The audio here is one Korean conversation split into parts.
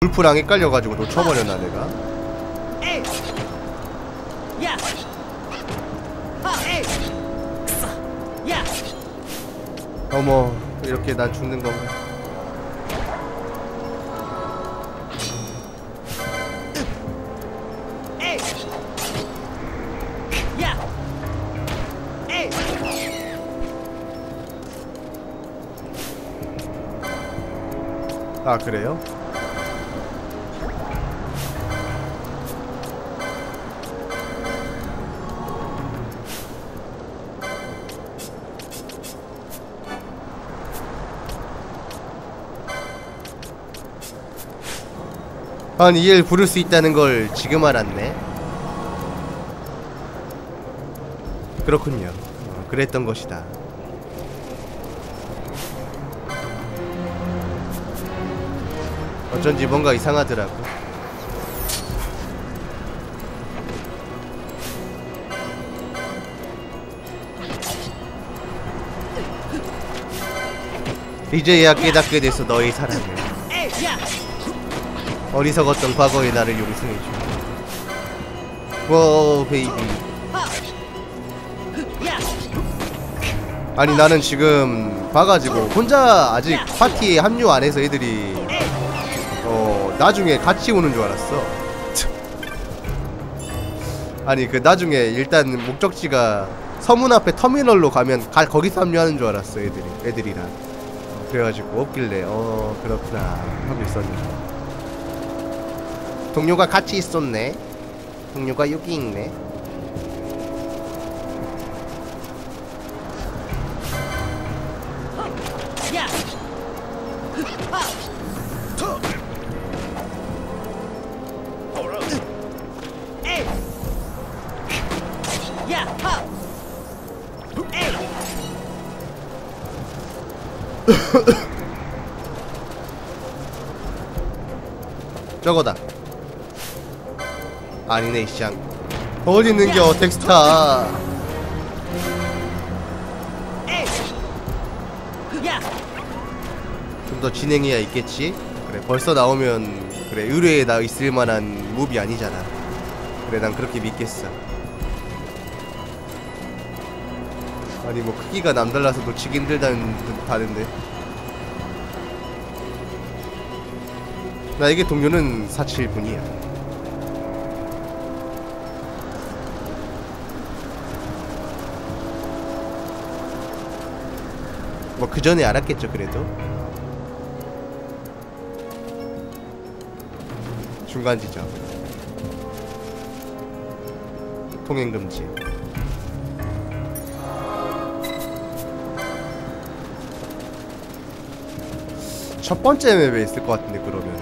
울프랑 헷갈려가지고 놓쳐버렸나 내가? 어머, 이렇게 난 죽는 건가? 아, 그래요? 아니, 얘를 부를 수 있다는 걸 지금 알았네. 그렇군요. 그랬던 것이다. 어쩐지 뭔가 이상하더라고. 이제야 깨닫게 돼서 너의 사랑을. 어리석었던 과거의 나를 용서해줘. 워 베이비. 아니 나는 지금 봐가지고 혼자 아직 파티에 합류 안 해서 애들이 나중에 같이 오는 줄 알았어. 아니 그 나중에 일단 목적지가 서문 앞에 터미널로 가면 거기서 합류하는 줄 알았어 애들이랑. 그래가지고 없길래 그렇구나 하고 있었는데 동료가 같이 있었네. 동료가 여기 있네. 저거다. 아니네 샹. 어디 있는겨 덱스타. 좀 더 진행해야 있겠지? 그래 벌써 나오면 그래 의뢰에 나 있을만한 무비 아니잖아. 그래 난 그렇게 믿겠어. 아니 뭐 크기가 남달라서 놓치기 힘들다는 듯 하는데. 나에게 동료는 47분이야. 뭐 그 전에 알았겠죠 그래도. 중간 지점. 통행 금지. 첫 번째 맵에 있을 것 같은데 그러면은.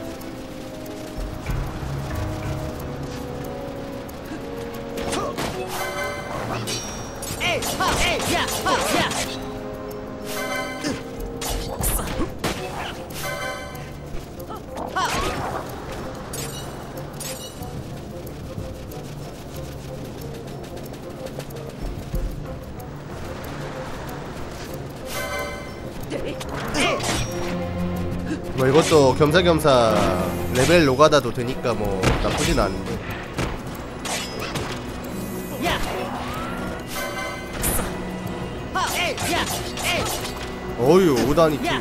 뭐 이것도 겸사겸사 레벨 노가다도 되니까 뭐 나쁘진 않은데. 어휴 5단이 키.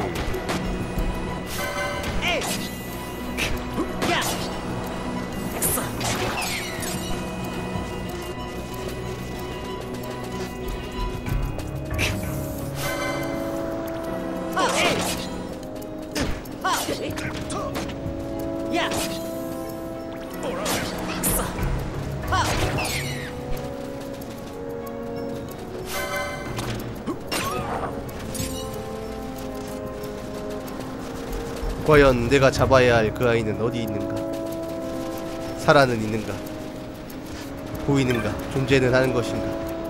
과연 내가 잡아야 할 그 아이는 어디 있는가? 살아는 있는가? 보이는가? 존재는 하는 것인가?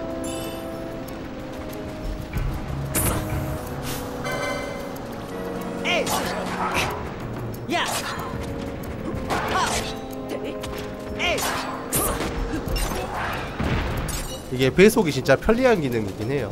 이게 배속이 진짜 편리한 기능이긴 해요.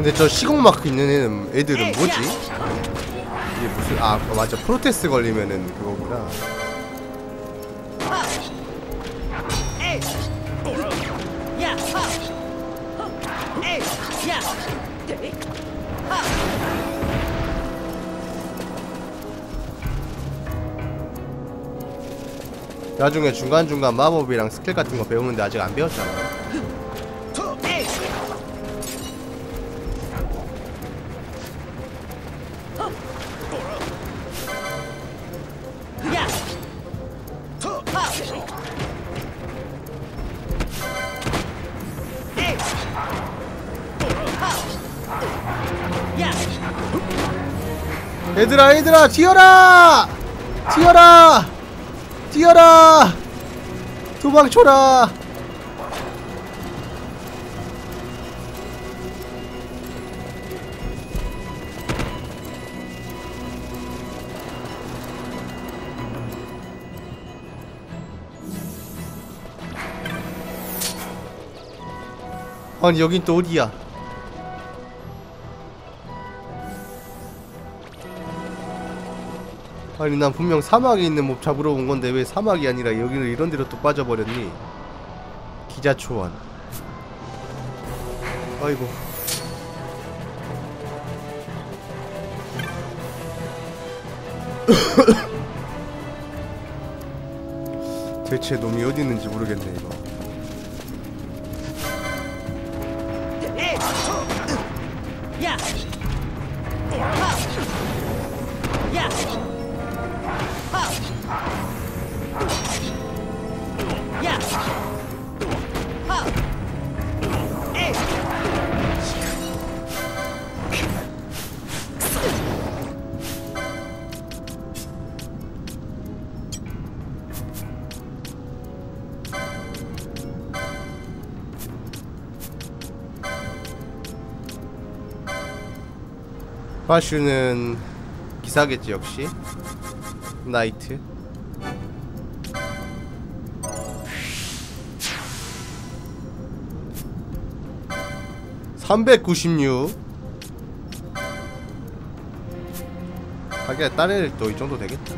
근데 저 시공마크 있는 애들은 뭐지? 이게 무슨 아 맞아 프로테스 걸리면은 그거구나. 나중에 중간중간 마법이랑 스킬 같은 거 배우는데 아직 안 배웠잖아. 얘들아 튀어라! 튀어라! 뛰어라! 도망쳐라! 아니 여긴 또 어디야? 아니 난 분명 사막에 있는 몹 잡으러 온 건데 왜 사막이 아니라 여기는 이런 데로 또 빠져버렸니? 기자초원. 아이고. 대체 놈이 어디 있는지 모르겠네 이거. 바슈는 기사겠지 역시. 나이트. (396) 하기야 딴 애들 또 이 정도 되겠다.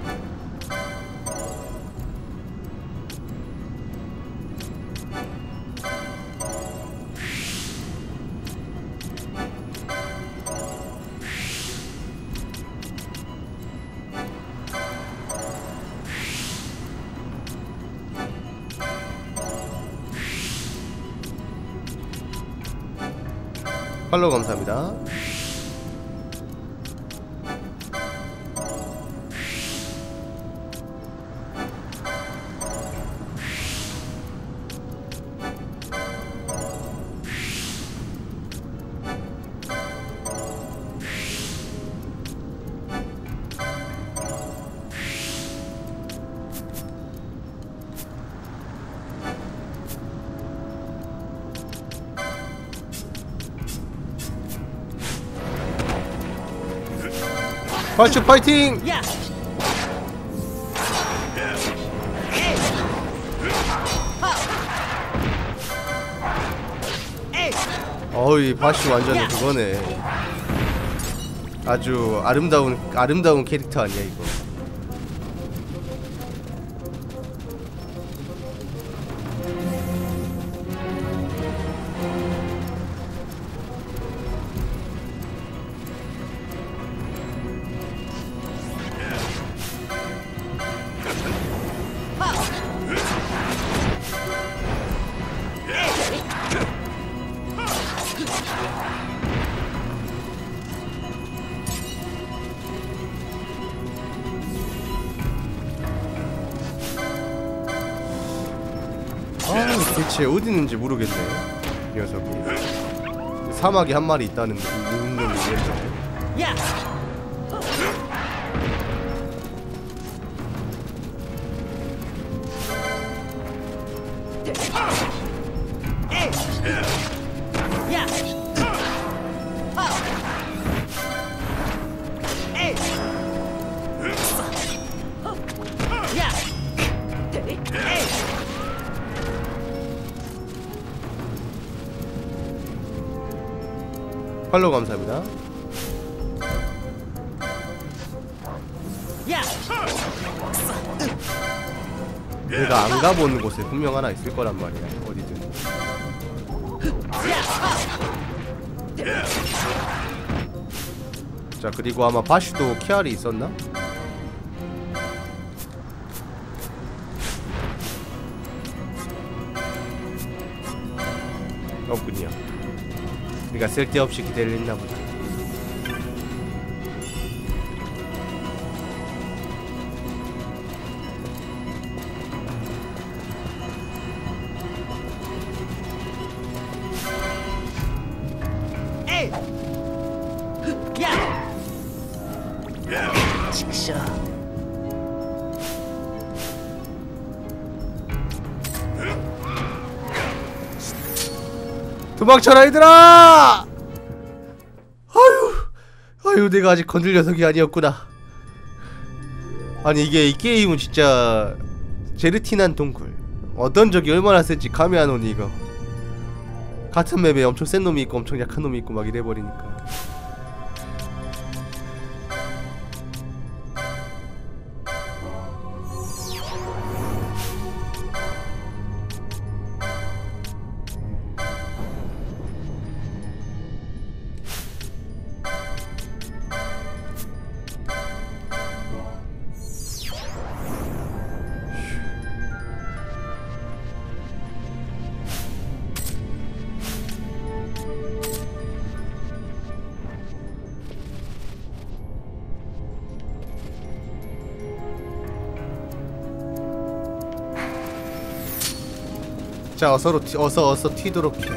팔로우 감사합니다. 파슈 파이팅! 어이 바슈 완전 그거네. 아주 아름다운 캐릭터 아니야 이거. 대체 어디 있는지 모르겠네 이 녀석이. 사막에 한 마리 있다는 놈이 있는데. 팔로우 감사합니다. 내가 안 가본 곳에 분명 하나 있을 거란 말이야. 어디든. 자, 그리고 아마 바슈도 키알이 있었나? 없군요. 우리가 쓸데없이 기대를 했나 보다. 도망쳐라 얘들아! 아유 내가 아직 건들 녀석이 아니었구나. 아니 이게 이 게임은 진짜 제르티난 동굴 어떤 적이 얼마나 센지 감이 안 오니 이거. 같은 맵에 엄청 센 놈이 있고 엄청 약한 놈이 있고 막 이래버리니까. 자 어서 튀도록 해.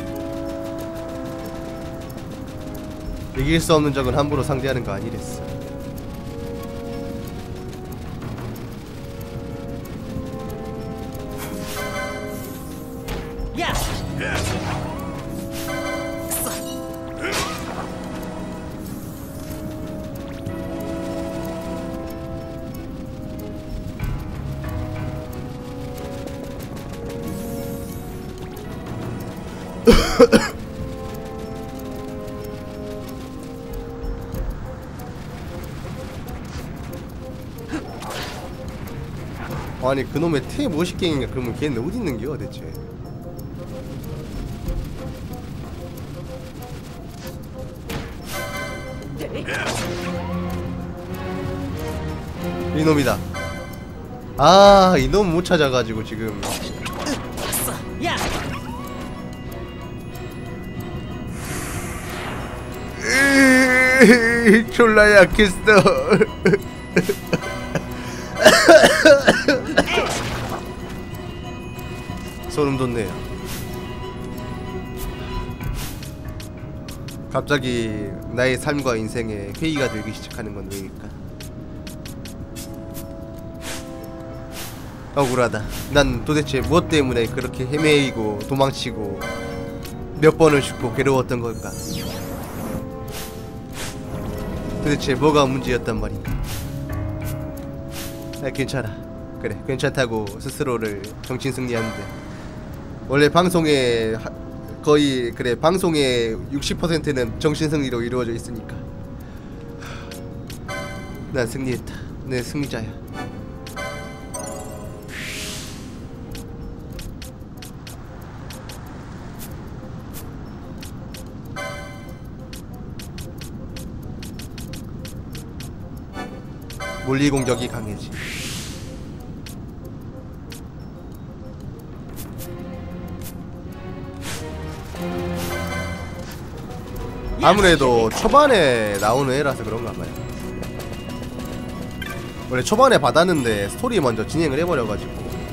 이길 수 없는 적은 함부로 상대하는 거 아니랬어. 아니 그놈의 태 무엇이갱인가. 그러면 걔는 어디 있는겨 대체. 이놈이다. 아 이놈 못 찾아가지고 지금. 졸라 약했어. 소름 돋네요. 갑자기 나의 삶과 인생에 회의가 들기 시작하는 건 왜일까? 억울하다. 난 도대체 무엇 때문에 그렇게 헤매이고 도망치고 몇 번을 죽고 괴로웠던 걸까? 도대체 뭐가 문제였단 말인가? 괜찮아. 그래 괜찮다고 스스로를 정신승리하는데 원래 방송에 거의 그래 방송의 60%는 정신승리로 이루어져 있으니까 난 승리했다. 내 승리자야. 물리 공격이 강해지. 아무래도 초반에 나오는 애라서 그런가 봐요. 원래 초반에 받았는데 스토리 먼저 진행을 해버려가지고.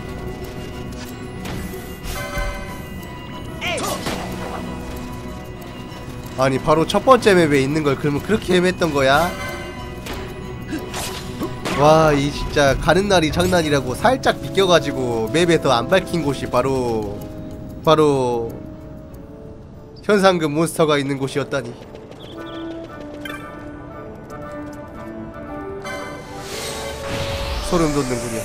아니 바로 첫 번째 맵에 있는 걸 그러면 그렇게 헤맸던 거야? 와, 이 진짜 가는 날이 장난이라고 살짝 비껴가지고 맵에서 안 밝힌 곳이 바로 현상금 몬스터가 있는 곳이었다니. 소름 돋는군요.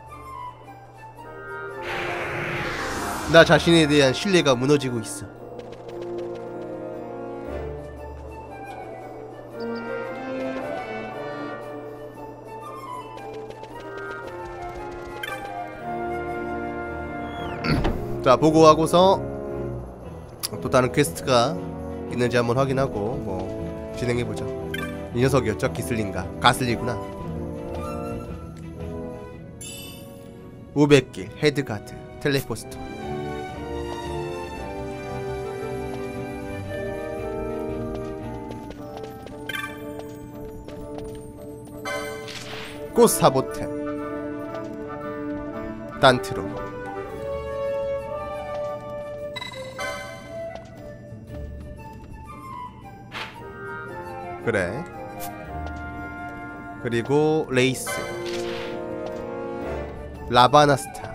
나 자신에 대한 신뢰가 무너지고 있어. 자, 보고 하고서 또 다른 퀘스트가 있는지 한번 확인하고 뭐 진행해보죠. 이 녀석이었죠? 기슬린가? 가슬리구나. 500길 헤드가드 텔레포스터. 꽃사보템 단트로. 그래. 그리고 레이스 라바나스타.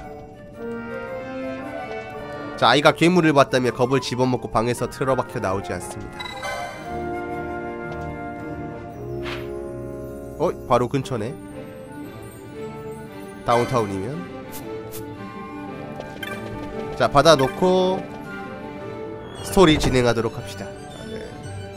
자, 아이가 괴물을 봤다며 겁을 집어먹고 방에서 틀어박혀 나오지 않습니다. 바로 근처네. 다운타운이면. 자, 받아놓고 스토리 진행하도록 합시다. 네.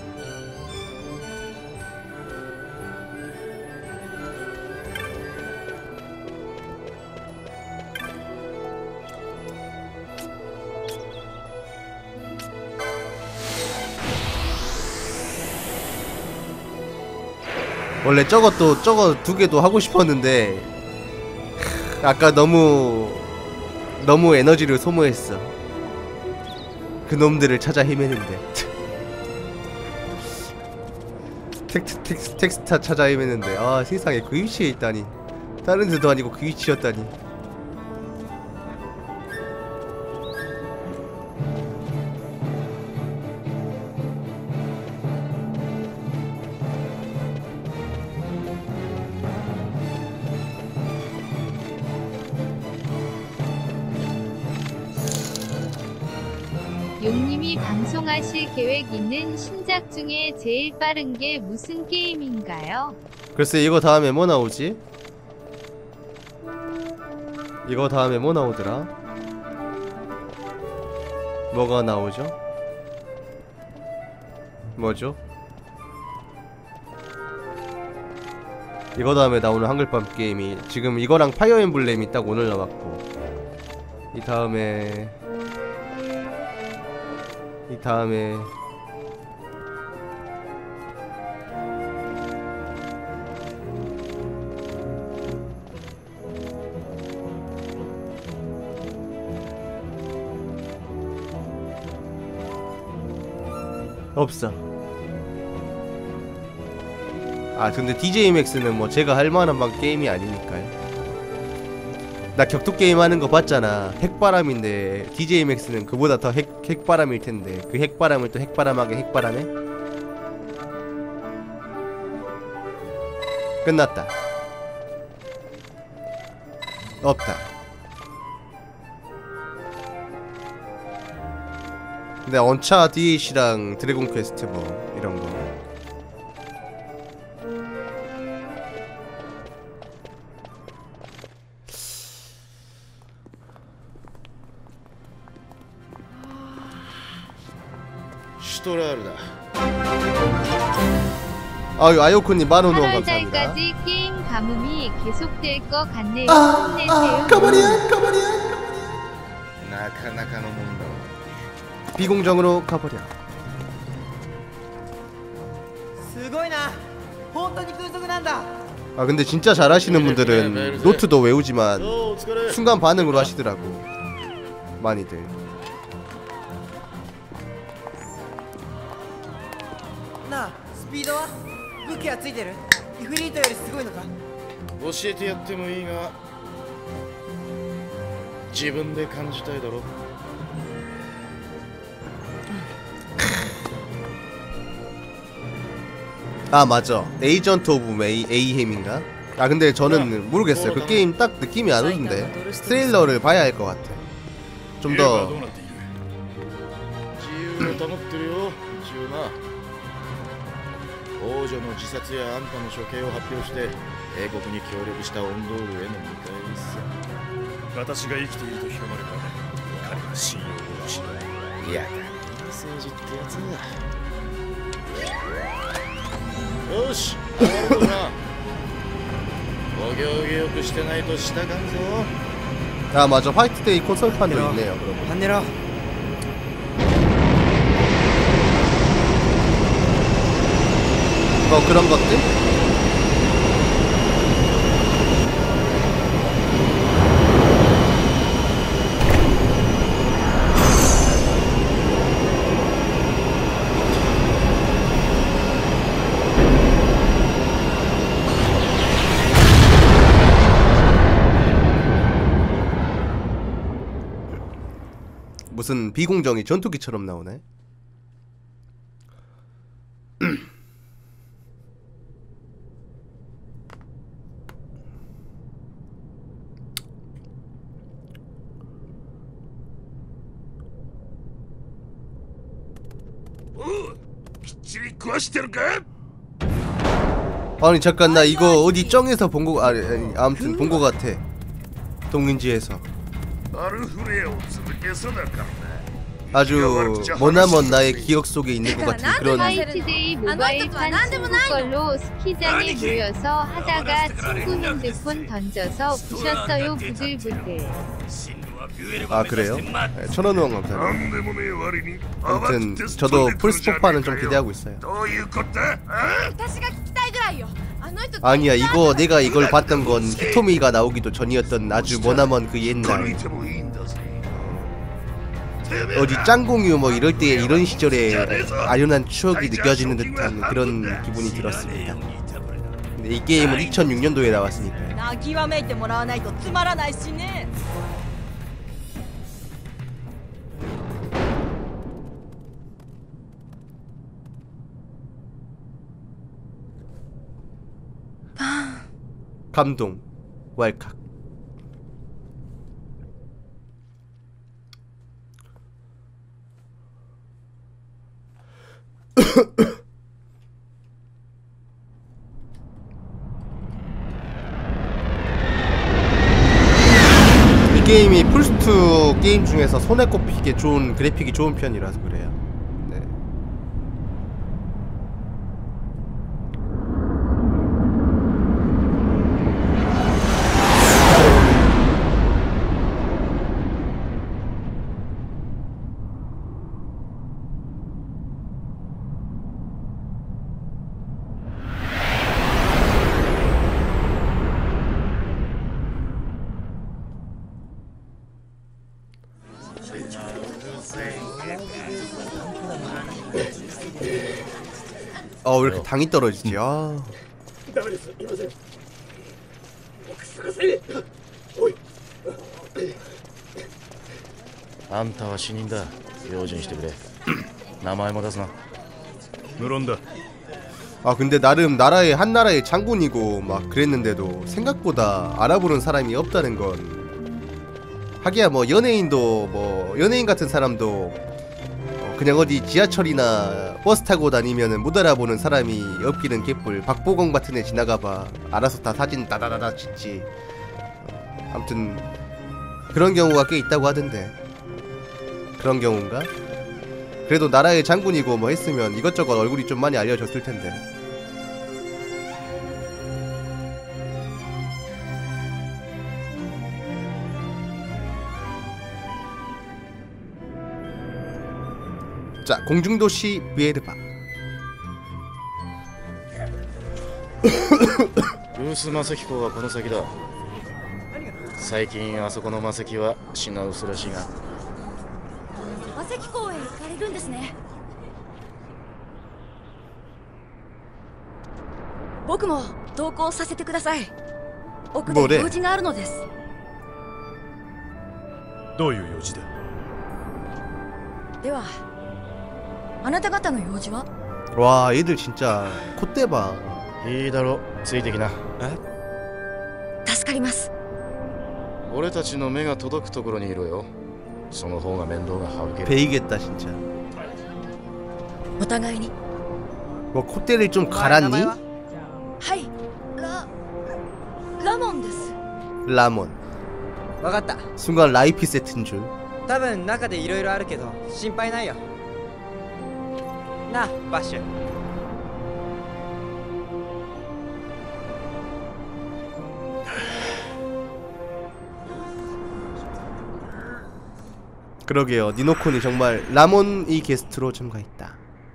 원래 저거 두 개도 하고 싶었는데 아까 너무 에너지를 소모했어. 그 놈들을 찾아 헤매는데. 텍스타 찾아 헤매는데, 아 세상에 그 위치에 있다니. 다른 데도 아니고 그 위치였다니. 용님이 방송하실 계획 있는 신작 중에 제일 빠른 게 무슨 게임인가요? 글쎄, 이거 다음에 뭐 나오지? 이거 다음에 뭐 나오더라? 뭐가 나오죠? 뭐죠? 이거 다음에 나오는 한글밤 게임이 지금 이거랑 파이어 엠블렘이 딱 오늘 나왔고, 이 다음에 없어. 아, 근데 DJ 맥스는 뭐 제가 할 만한 막 게임이 아니니까요. 나 격투 게임 하는 거 봤잖아. 핵바람인데 DJ 맥스는 그보다 더 핵바람일 텐데 그 핵바람을 또 핵바람하게 핵바람해? 끝났다. 없다. 근데 언차 DH랑 드래곤 퀘스트 뭐 이런 거. 아유, 아요코님 만원 후원 감사합니다. 8월달까지 게임 가뭄이 계속될 것 같네요. 가버리야. 비공정으로 가버려. 아, 근데 진짜 잘하시는 분들은 노트도 외우지만 순간 반응으로 하시더라고. 많이들. 나, 스피드は武器はついてる？イフリートよりすごいのか？ 教えてやってもいいが自分で感じたいだろ。 아, 맞아. 에이전트 오브 에이햄인가? 아, 근데 저는 모르겠어요. 그 게임 딱 느낌이 안 오는데 트레일러를 봐야 할 것 같아. 좀 더. 自由を保ってるよ、一応な。王女の自殺やあんたの処刑を発表して帝国に協力したオンドールへの見返りさ。 私が生きていると広まれば彼は信用を失う。 いやだ、政治ってやつだ。よし、終わるぞな。お行儀よくしてないとしたかんぞ。 아 맞아, 화이트데이 콘솔판도 있네요. 그러면. 跳ねろ 그런 것들? 무슨 비공정이 전투기처럼 나오네. 아니 잠깐, 나 이거 어디 쩡에서 본 거, 아니 아무튼 본 거 같아. 동인지에서 아주 머나먼 나의 기억 속에 있는 것 같은 그런. 화이트데이 모바일판 친구 걸로 스키장에 모여서 하다가 친구 핸드폰 던져서 부셨어요. 부들부들. 아 그래요? 네, 1,000원 후원 감사합니다. 아무튼 저도 플스4파는 좀 기대하고 있어요. 아니야, 이거 내가 이걸 봤던 건 히토미가 나오기도 전이었던 아주 머나먼 그 옛날 어디 짱공유 뭐 이럴 때 이런 시절에 아련한 추억이 느껴지는 듯한 그런 기분이 들었습니다. 근데 이 게임은 2006년도에 나왔으니까. 泣きわめいてもらわないとつまらないしね。 감동, 왈칵. 이 게임이 플스2 게임 중에서 손에 꼽히게 좋은 그래픽이 좋은 편이라서 그래요. 네. 왜 이렇게 당이 떨어지지? 아. あんたは死人だ。用心してくれ。名前も出すな。 물론다. 아 근데 나름 나라의 한 나라의 장군이고 막 그랬는데도 생각보다 알아보는 사람이 없다는 건, 하기야 뭐 연예인도 뭐 연예인 같은 사람도 그냥 어디 지하철이나 버스 타고 다니면은 못 알아보는 사람이 없기는 개뿔. 박보검 같은 애 지나가봐 알아서 다 사진 따다다다 찍지. 아무튼 그런 경우가 꽤 있다고 하던데. 그런 경우인가? 그래도 나라의 장군이고 뭐 했으면 이것저것 얼굴이 좀 많이 알려졌을 텐데. 자, 공중도시 비에르바. ウースマセキ港はこの先だ。最近あそこのマセキは品薄らしいが。 マセキ港へ行かれるんですね。僕も同行させてください。奥で用事があるのです。 どういう用事だ。 ではあなた方の用事は？ 와, 얘들 진짜 콧대 봐. いいだろ、ついてきな。 助かります。 俺たちの目が届くところにいろよ。その方が面倒が省ける。 베이겠다 진짜. お互いに。 뭐 콧대를 좀 갈았니? はい。ラモンです。 라몬. わかった。 순간 라이피 세트인 줄. 多分中でいろいろあるけど心配ないよ。なあバッシュ。 그러게요. 니노콘이 정말 라몬이 게스트로 참가했다.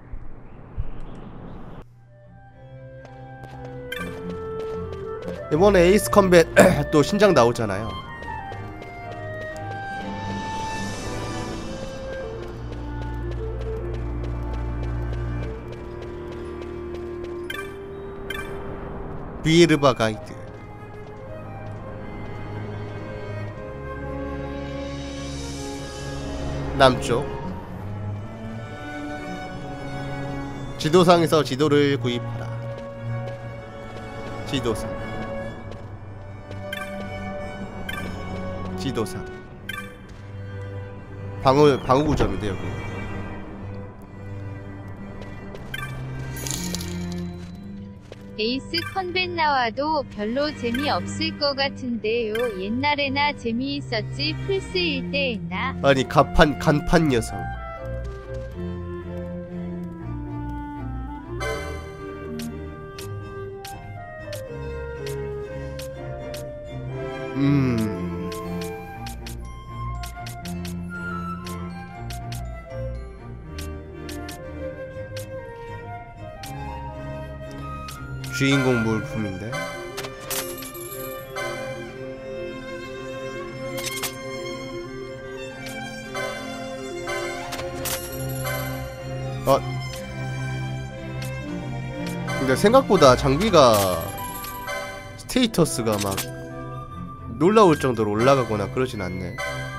이번에 에이스 컴뱃 또 신작 나오잖아요. 비에르바 가이드. 남쪽 지도상에서 지도를 구입하라. 지도상 방어구점인데 여기. 에이스 컨벤 나와도 별로 재미없을 것 같은데요. 옛날에나 재미있었지. 플스일 때나. 아니 간판 녀석. 주인공 물품인데. 근데 생각보다 장비가 스테이터스가 막 놀라울 정도로 올라가거나 그러진 않네.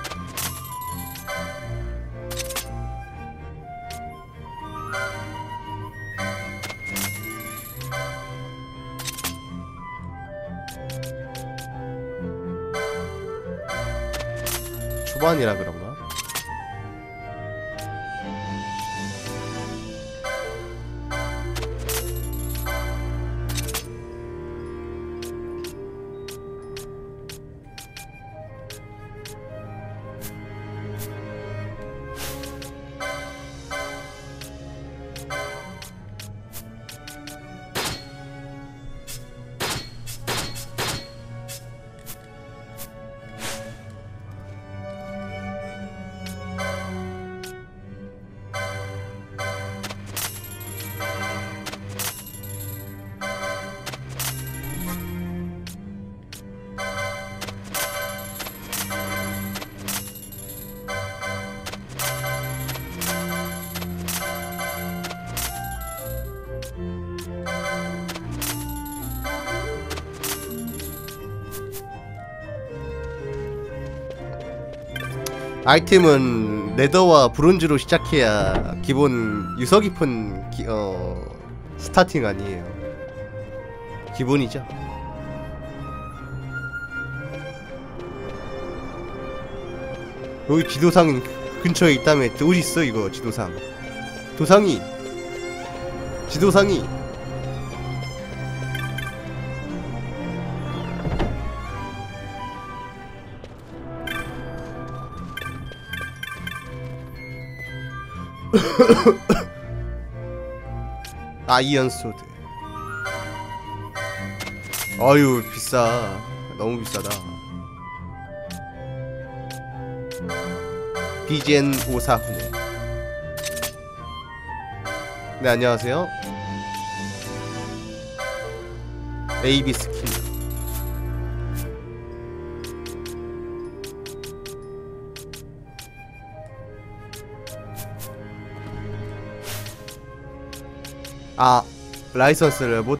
초반이라 그런가? 아이템은 레더와 브론즈로 시작해야 기본 유서 깊은 스타팅 아니에요. 기본이죠. 여기 지도상 근처에 있다며. 어딨어 이거 지도상. 지도상이 아이언 소드. 아유 비싸. 너무 비싸다. 비젠 오사후네. 네 안녕하세요. AB 스킨. 아 라이선스를 못